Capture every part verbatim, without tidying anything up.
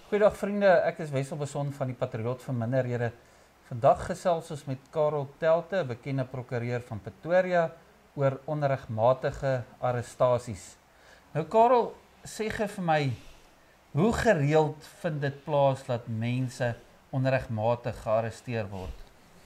Goeiedag vriende, ek is Wessel Beson van die Patriot vir Minderhede. Vandag gesels ons met Karel Telte, bekende prokureur van Pretoria, oor onregmatige arrestasies. Nou Karel, sê gou vir my, hoe gereeld vind dit plaas dat mense onregmatig gearresteer word?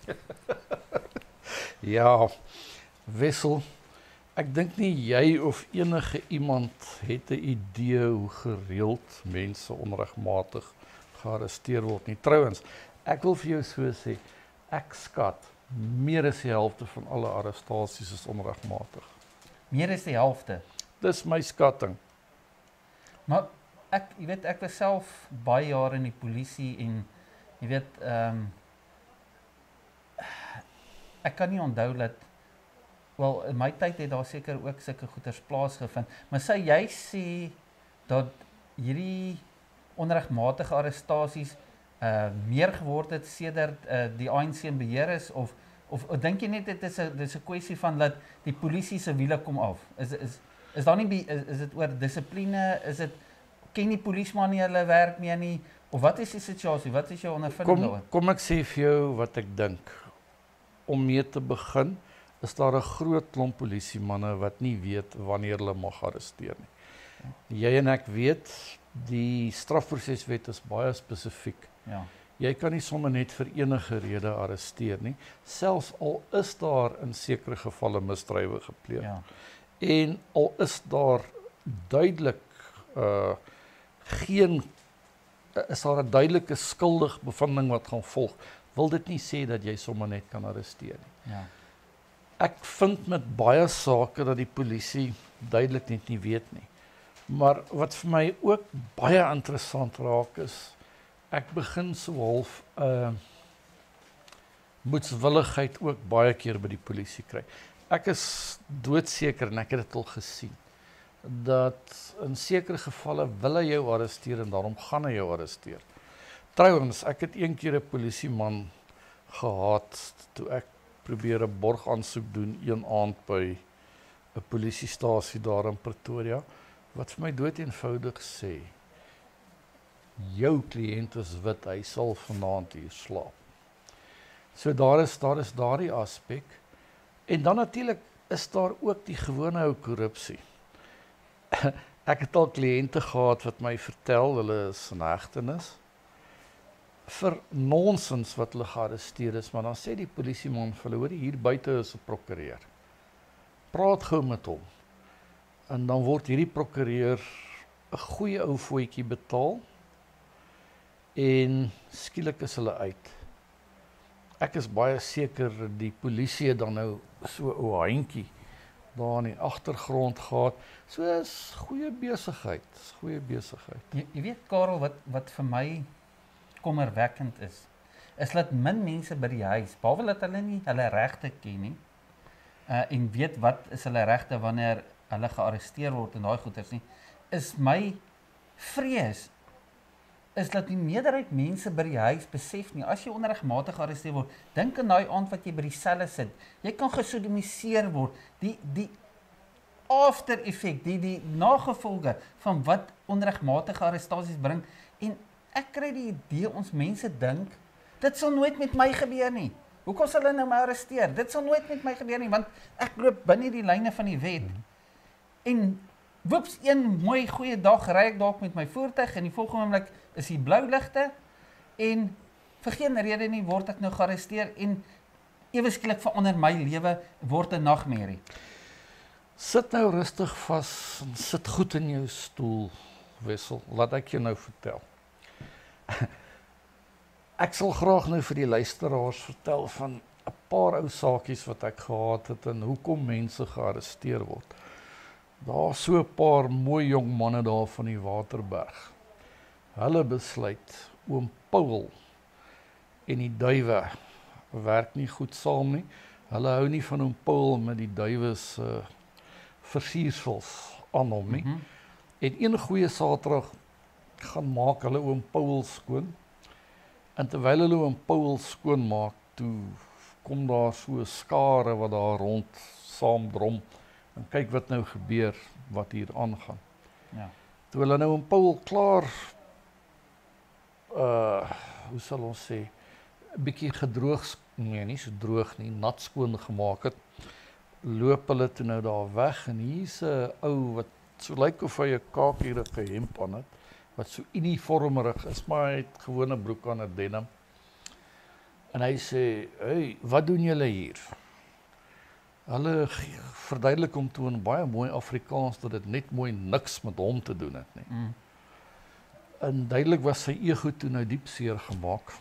Ja, Wessel, ek dink nie jy of enige iemand het 'n idee hoe gereeld mense onregmatig gearresteer word nie. Trouwens, ek wil vir jou so sê, ek skat, meer as die helfte van alle arrestasies is onregmatig. Meer as die helfte. Dis my skatting. Maar ek, jy weet, ek was self baie jare in die polisie en jy weet, um, ek kan nie onthou dat, wel, in my tyd het daar seker ook sulke goeders plaasgevind, maar sê jy sê dat hierdie onregmatige arrestasies uh, meer geword het sedert uh, die A N C in beheer is, of, of, of dink jy net dit is 'n dis 'n kwessie van dat die polisie se wiele kom af? Is is is daar nie is, is dit oor dissipline? Is dit ken die polisieman nie hulle werk meer nie? Of wat is die situasie? Wat is jou ondervinding daaroor? Kom, kom ek sê vir jou wat ek dink. Om mee te begin, is daar 'n groot klomp polisiemanne wat nie weet wanneer hulle mag arresteer nie. Jy en ek weet, die strafproseswet is baie spesifiek. Ja. Jy kan nie sommer net vir enige rede arresteer nie, selfs al is daar in sekere gevalle misdrywe gepleeg. Ja. En al is daar duidelik uh, geen, is daar 'n duidelike skuldig bevinding wat gaan volg, wil dit nie sê dat jy sommer net kan arresteer nie. Ja. Ek vind met baie sake dat die polisie duidelik net nie weet nie. Maar wat vir my ook baie interessant raak is, ek begin so half uh, moedswilligheid ook baie keer by die polisie kry. Ek is doodseker, en ek het dit al gesien, dat in sekere gevalle wil hy jou arresteer en daarom gaan hy jou arresteer. Trouwens, ek het een keer 'n polisieman gehad toe ek probeer 'n borgaansoek doen een aand by 'n polisiestasie daar in Pretoria, wat vir my dood eenvoudig sê, jou kliënt is wit, hy sal vanaand hier slaap. So daar is daar is daardie aspek. En dan natuurlik is daar ook die gewone ou korrupsie. Ek het al kliënte gehad wat my vertel, hulle is in hegtenis vir nonsens wat hulle gearresteer is, maar dan sê die polisieman vir hulle, hoor, hier buite is 'n prokureur. Praat gou met hom. En dan word hierdie prokureur 'n goeie ou voetjie betaal en skielik is hulle uit. Ek is baie seker die polisie het dan nou so 'n ou handjie daar in die agtergrond gehad. So is goeie besigheid, is goeie besigheid. Jy, jy weet Karel, wat wat vir my kommerwekkend is, is dat min mense by die huis, behalwe dat hulle nie hulle regte ken nie, uh, en weet wat is hulle regte wanneer hulle gearresteer word en daai goeters nie, is my vrees, is dat die meerderheid mense by die huis besef nie, as jy onregmatig gearresteer word, dink aan daai aand wat jy by die selle sit, jy kan gesodomiseer word, die, die after effect, die, die nagevolge van wat onregmatige arrestasies bring, en ek kry die idee, ons mense dink, dit sal nooit met my gebeur nie. Hoekom sal hulle nou my arresteer? Dit sal nooit met my gebeur nie, want ek loop binne die lyne van die wet. Mm. En woeps, een mooi goeie dag ry ek dalk met my voertuig, en die volgende oomblik is die blou ligte, en vir geen rede nie word ek nou gearresteer, en ewe skielik verander my lewe, word 'n nagmerrie. Sit nou rustig vas, en sit goed in jou stoel, Wessel, laat ek jou nou vertel. Ek sal graag nou vir die luisteraars vertel van 'n paar ou saakies wat ek gehad het en hoekom mense gearresteer word. Daar so 'n paar mooi jong manne daar van die Waterberg. Hulle besluit, oom Paul en die duwe werk nie goed saam nie. Hulle hou nie van oom Paul met die duwe se uh, versiersels aan hom nie. Mm-hmm. En een goeie Saterdag gaan maak hulle oom Paul skoon. En terwyl hulle oom Paul skoon maak, toe kom daar so 'n skare wat daar rond saamdrom en kyk wat nou gebeur, wat hier aangaan. Ja. Toe hulle nou oom Paul klaar uh hoe sal ons sê, 'n bietjie gedroog, nee, nie so droog nie, nat skoon gemaak het. Loop hulle toe nou daar weg en hier's 'n ou wat so lyk of hy 'n kakierige hemp aan het, wat so uniformerig is, maar hy het gewone broek aan, 'n denim. En hy sê, hey, wat doen julle hier? Hulle verduidelik hom toe in baie mooi Afrikaans dat dit net mooi niks met hom te doen het nie. Mm. En duidelik was sy ego toe nou diep seer gemaak.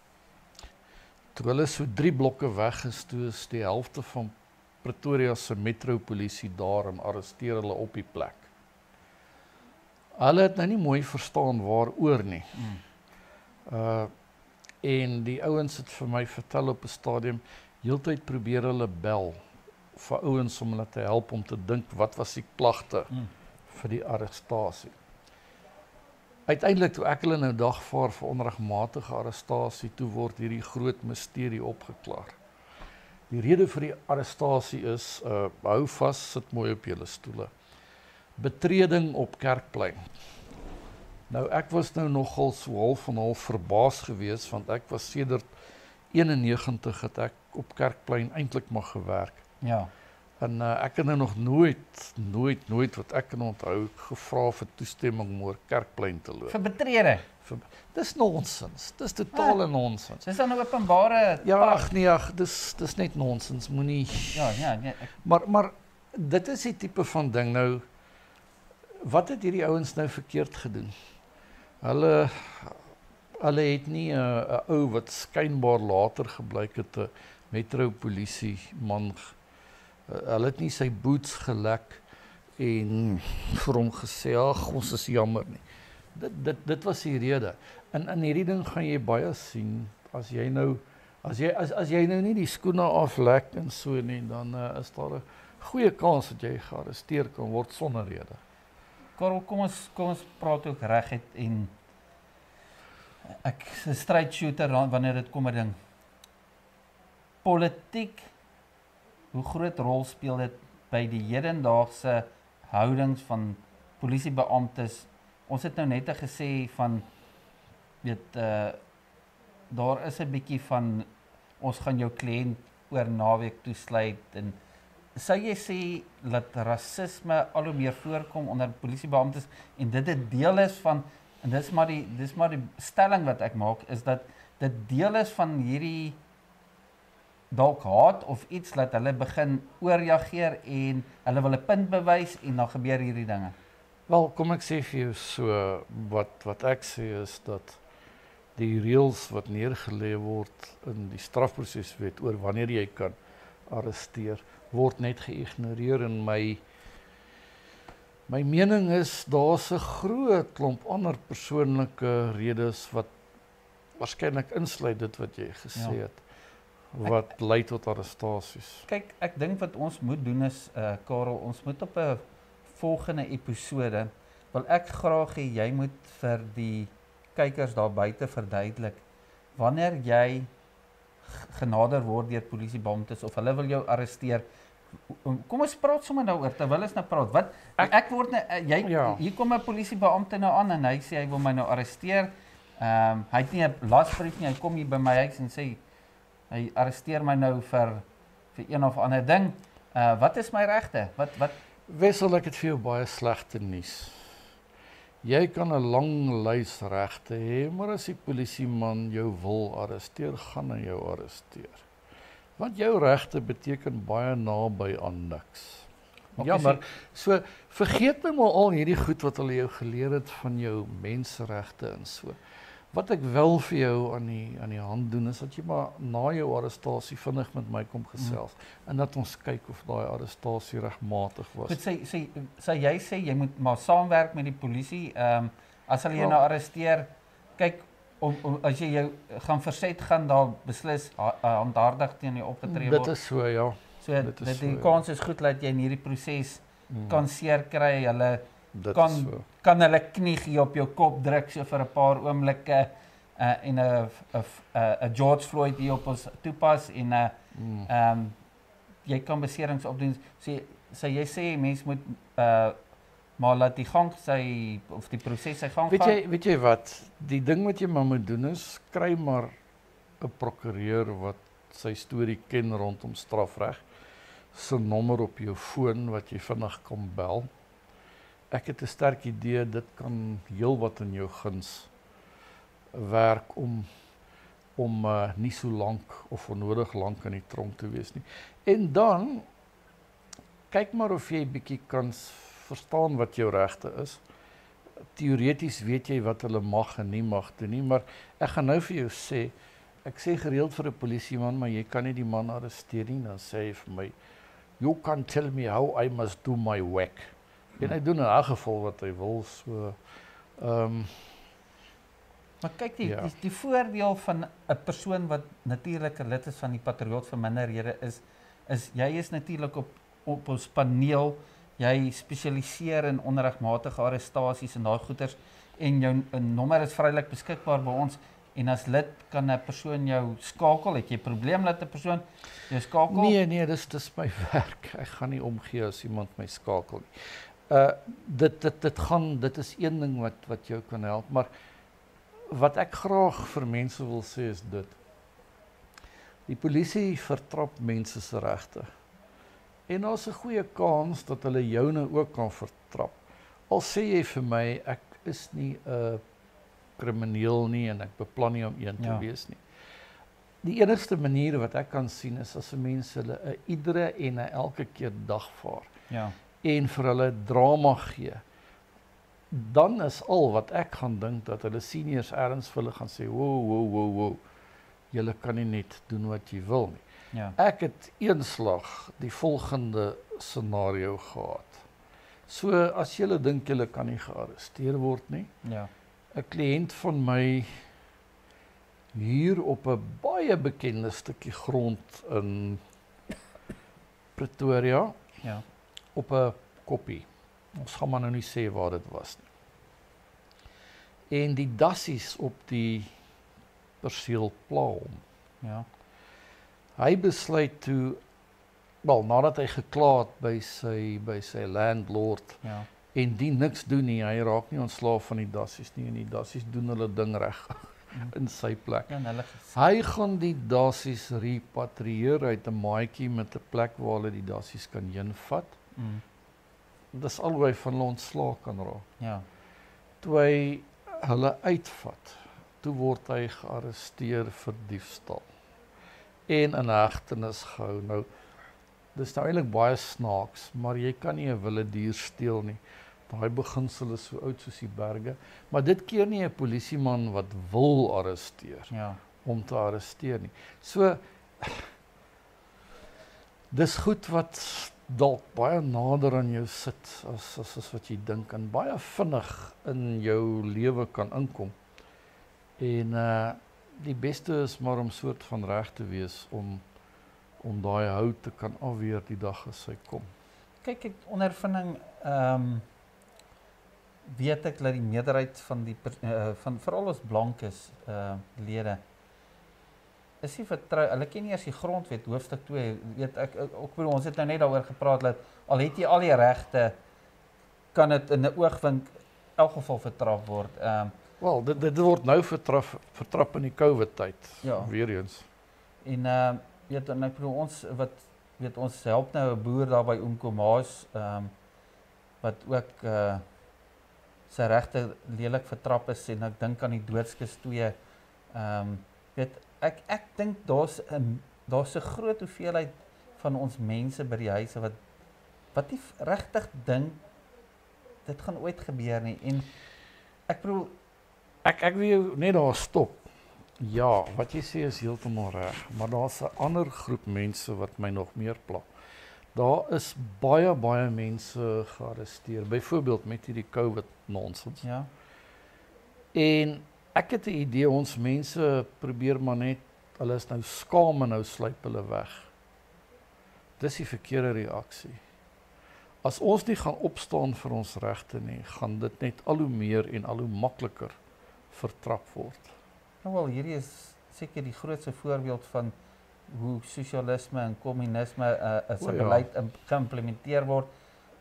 Toe hulle so drie blokke weg is, toe is die helfte van Pretoria se metropolisie daar en arresteer hulle op die plek. Hulle het nou nie mooi verstaan waaroor nie. Mm. Uh, en die ouens het vir my vertel op 'n stadium, heeltyd probeer hulle bel vir ouens om hulle te help om te dink wat was die klagte Mm. vir die arrestasie. Uiteindelik toe ek hulle nou dagvaar vir onregmatige arrestasie, toe word hierdie groot misterie opgeklaar. Die rede vir die arrestasie is, uh, hou vas, sit mooi op julle stoele. Betreding op Kerkplein. Nou ek was nou nogal so half en half verbaas geweest, want ek was sedert eenennegentig het ek op Kerkplein eintlik maar gewerk. Ja. En uh, ek het nou nog nooit, nooit, nooit wat ek kan onthou, gevra vir toestemming om oor Kerkplein te loop. Vir betrede. Vir, dis nonsens, dis totale ah, nonsens. Dis dan 'n openbare Ja, park. ag nee, ag, dis dis net nonsens, moenie. Ja, ja, nee. Ek, Maar maar dit is die tipe van ding nou. Wat het hierdie ouens nou verkeerd gedoen? Hulle hulle het nie 'n uh, ou wat skynbaar later gebleik het 'n metropolisie man. Uh, hulle het nie sy boots gelek en vir hom gesê, ag, ons is jammer nie. Dit dit dit was die rede. En in hierdie ding gaan jy baie sien as jy nou as jy as as jy nou nie die skoene aflek en so nie, dan uh, is daar 'n goeie kans dat jy gearresteer kan word sonder rede. Karel, kom ons kom ons praat ook reguit en ek is 'n straight shooter wanneer dit kom by ding. Politiek, hoe groot rol speel dit by die hedendaagse houdings van polisiebeamptes? Ons het nou net gesê van weet uh, daar is 'n bietjie van ons gaan jou kliënt oor naweek toesluit en sou jy sê dat rasisme al hoe meer voorkom onder polisiebeamptes en dit 'n deel is van en dis maar die dis maar die stelling wat ek maak is dat dit deel is van hierdie dalk haat of iets dat hulle begin oorreageer en hulle wil 'n punt bewys en dan gebeur hierdie dinge. Wel, kom ek sê vir jou so wat wat ek sê is dat die reëls wat neergelê word in die strafproseswet oor wanneer jy kan arresteer word net geïgnoreer en my my mening is daar's 'n groot klomp ander persoonlike redes wat waarskynlik insluit dit wat jy gesê Ja. het wat ek, lei tot arrestasies. Kyk, ek dink wat ons moet doen is uh Karel, ons moet op 'n volgende episode wil ek graag hê jy moet vir die kykers daar buite verduidelik wanneer jy genader word deur polisiebeamptes of hulle wil jou arresteer. Kom ons praat sommer daaroor terwyl ons nou praat. Wat ek, ek word nou jy ja. hier kom 'n polisiebeampte nou aan en hy sê hy wil my nou arresteer. Ehm um, hy het nie 'n lasbrief nie. Hy kom hier by my huis en sê hy arresteer my nou vir vir een of ander ding. Uh wat is my regte? Wat wat Wessel, ek het vir jou baie slegte nuus. Jy kan 'n lang lys regte hê, maar as die polisieman jou wil arresteer, gaan hy jou arresteer. Want jou regte beteken baie naby aan niks. Ja, maar so vergeet my maar al hierdie goed wat hulle jou geleer het van jou menseregte en so. Wat ek wel vir jou aan die aan die hand doen is dat jy maar na jou arrestasie vinnig met my kom gesels mm. en dat ons kyk of daai arrestasie regmatig was. Goed, sê sê sê jy sê jy moet maar saamwerk met die polisie. Ehm um, as hulle jou nou arresteer, kyk om, om as jy jou gaan verset gaan daar beslis ha, handhardig teen jou opgetree word. Dit is so, ja. So dit, dit die so, kans is goed dat jy in hierdie proses mm. kan seer kry. Hulle Dit kan so. kan hulle knie hier op jou kop druk so vir 'n paar oomblikke uh, en 'n 'n 'n George Floyd hier op ons toepas en 'n uh, mm. ehm um, jy kan beserings opdoen. So, so jy sê mens moet uh maar laat die gang sy of die proses sy gang Weet gaan. jy weet jy wat, die ding wat jy maar moet doen is kry maar 'n prokureur wat sy storie ken rondom strafreg, se nommer op jou foon wat jy vinnig kan bel. Ek het 'n sterk idee dit kan heelwat in jou guns werk om om uh, nie so lank of onnodig lank in die tronk te wees nie. En dan kyk maar of jy bietjie kan verstaan wat jou regte is. Teoreties weet jy wat hulle mag en nie mag doen nie, maar ek gaan nou vir jou sê, ek sê gereeld vir 'n polisieman, maar jy kan nie die man arresteer nie, dan sê hy vir my, you can't tell me how I must do my work. En hy doen in 'n geval wat hy wil, so ehm um, Maar kyk die, ja. die die voordeel van 'n persoon wat natuurlik 'n lid is van die Patriot vir minderhede is is jy is natuurlik op op ons paneel, jy spesialiseer in onregmatige arrestasies en daai goeters en jou 'n nommer is vrylik beskikbaar by ons en as lid kan 'n persoon jou skakel, het jy 'n probleem dat 'n persoon jou skakel? Nee, nee, dis dis my werk. Ek gaan nie omgee as iemand my skakel nie. Uh dit dit dit gaan dit is een ding wat wat jou kan help, maar wat ek graag vir mense wil sê is dit. Die polisie vertrap mense se regte. En daar's 'n goeie kans dat hulle joune ook kan vertrap. Al sê jy vir my ek is nie 'n uh, krimineel nie en ek beplan nie om een te Ja. wees nie. Die enigste manier wat ek kan sien is as mense hulle 'n iedere en 'n elke keer dagvaar Ja. en vir hulle drama gee. Dan is al wat ek gaan dink dat hulle seniors erns vir hulle gaan sê, "Wow, wow, wow, wow. Julle kan nie net doen wat jy wil nie." Ja. Ek het eenslag die volgende scenario gehad. So as julle dink julle kan nie gearresteer word nie, Ja. 'n kliënt van my hier op 'n baie bekende stukkie grond in Pretoria Ja. op 'n koppie. Ons gaan maar nou nie sê waar dit was nie. En die dassies op die perseel pla hom. Ja. Hy besluit toe, wel nadat hy gekla het by sy by sy landlord Ja. en die niks doen nie, hy raak nie ontslaaf van die dassies nie en die dassies doen hulle ding reg in sy plek. Ja, en hulle Hy gaan die dassies repatrieer uit 'n maatjie met 'n plek waar hulle die dassies kan heenvat. mm, Dis alhoewel hy van hulle ontslae kan raak. ja. Toe hy hulle uitvat, toe word hy gearresteer vir diefstal en in hegtenis gehou. Nou, dis nou eintlik baie snaaks, maar jy kan nie 'n wilde dier steel nie. Daai beginsel is so oud soos die berge, maar dit keer nie 'n polisieman wat wil arresteer Ja. om te arresteer nie. So dis goed wat dalk baie nader aan jou sit as as, as wat jy dink en baie vinnig in jou lewe kan inkom. En uh die beste is maar om soort van reg te wees om om daai hout te kan afweer die dag as hy kom. Kyk, ek ondervinding ehm um, weet ek dat die meerderheid van die uh, van veral ons blankes uh lede is nie vertrou. Hulle ken nie eers die grondwet hoofstuk twee. Weet ek ook bedoel ons het nou net daaroor gepraat dat al het jy al die regte kan dit in 'n oogwink in elk geval vertrap word. Ehm um, Wel, dit dit word nou vertrap vertrap in die COVID tyd. Ja. Weer eens. En ehm uh, weet en ek bedoel ons wat weet ons help nou 'n boer daar by Umkomaas ehm um, wat ook uh sy regte lelik vertrap is en ek dink aan die doodskus twee. Ehm um, weet ek ek dink daar's 'n daar's 'n groot hoeveelheid van ons mense by die huise wat wat nie regtig dink dit gaan ooit gebeur nie en ek bedoel Ek ek wil jou net daar stop. Ja, wat jy sê is heeltemal reg, maar daar's 'n ander groep mense wat my nog meer pla. Daar is baie baie mense gearresteer, byvoorbeeld met hierdie COVID nonsens. ja, En ek het 'n idee ons mense probeer maar net, hulle is nou skaam en nou sluip hulle weg. Dis die verkeerde reaksie. As ons nie gaan opstaan vir ons regte nie, gaan dit net al hoe meer en al hoe makliker vertrap word. nou wel hierdie is seker die grootste voorbeeld van hoe sosialisme en kommunisme uh, as 'n O, ja. beleid im- geïmplementeer word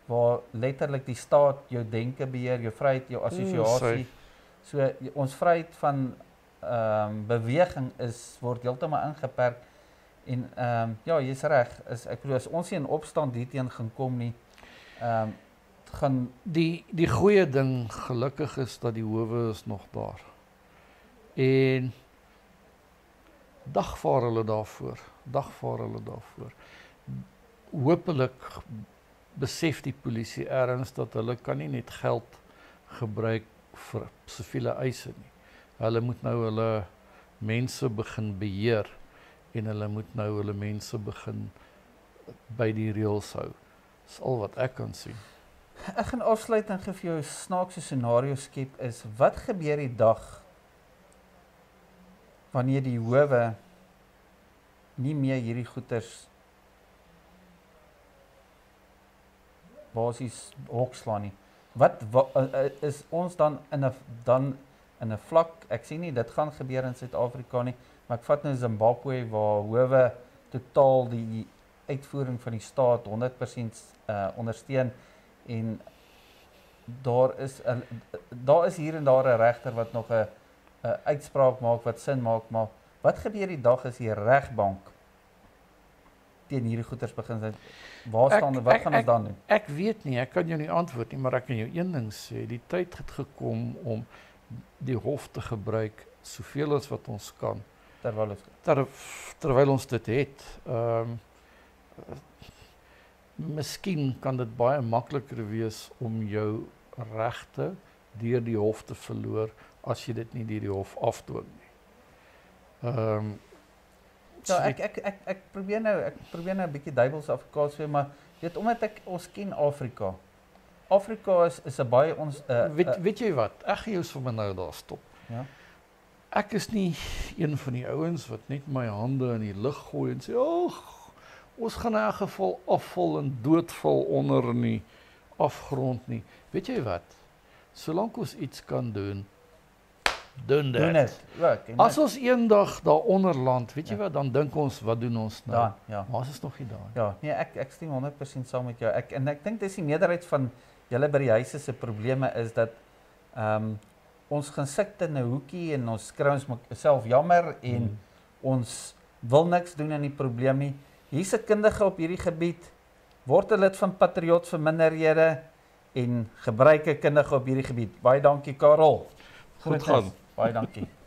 waar letterlik die staat jou denke beheer, jou vryheid, jou assosiasie. So jy- ons vryheid van ehm um, beweging is word heeltemal ingeperk en ehm um, ja, jy's reg, is ek bedoel as ons nie in opstand hierteen gaan kom nie, ehm um, gaan Die die goeie ding gelukkig is dat die howe is nog daar. En dagvaar hulle daarvoor, dagvaar hulle daarvoor. Hoopelik besef die polisie ergens dat hulle kan nie net geld gebruik vir siviele eise nie. Hulle moet nou hulle mense begin beheer en hulle moet nou hulle mense begin by die reëls hou. Dis al wat ek kan sien. Ek gaan afsluit en gee vir jou 'n snaakse scenario skep is wat gebeur die dag wanneer die howe nie meer hierdie goeters basies hokslaan nie. Wat wa, is ons dan in 'n dan in 'n vlak, ek sien nie dit gaan gebeur in Suid-Afrika nie, maar ek vat nou Zimbabwe waar howe totaal die uitvoering van die staat honderd persent uh, ondersteun en daar is a, daar is hier en daar 'n regter wat nog 'n 'n uitspraak maak wat sin maak, maar wat gebeur die dag as die regbank teen hierdie goeters begin sy waar staan Ek- wat ek- gaan ons ek- dan doen? Ek weet nie, ek kan jou nie antwoord nie, maar ek kan jou een ding sê, die tyd het gekom om die hof te gebruik soveel as wat ons kan, Terwyl ons ter, terwyl ons dit het. Ehm miskien kan dit baie makliker wees om jou regte deur die hof te verloor as jy dit nie deur die hof afdwing nie. Ehm um, Ja, ek ek ek ek probeer nou ek probeer nou 'n bietjie duiwels Afrikaans sê, maar weet omdat ek ons ken Afrika. Afrika is is 'n baie ons uh, weet uh, weet jy wat? Ek gaan jou sommer nou daar stop. ja. Ek is nie een van die ouens wat net my hande in die lug gooi en sê, "Ag, ons gaan in 'n geval afval en doodval onder in die afgrond nie." Weet jy wat? Solank ons iets kan doen, doen dit. Doen dit. Ja, ek ken As dit. ons eendag daaronder land, weet jy Ja. wat, dan dink ons, wat doen ons nou? Dan, ja. Maar ons is nog nie daar. Ja, nee, ek ek stem honderd persent saam met jou. Ek en ek dink dis die meerderheid van julle by die huise se probleme is dat ehm um, ons gaan sit in 'n hoekie en ons kry ons self jammer en Hmm. ons wil niks doen aan die probleem nie. Hier's 'n kundige op hierdie gebied. Word 'n lid van Patriot vir minderhede en gebruik 'n kundige op hierdie gebied. Baie dankie Karel. Goed Groetnis. gaan. Baie dankie.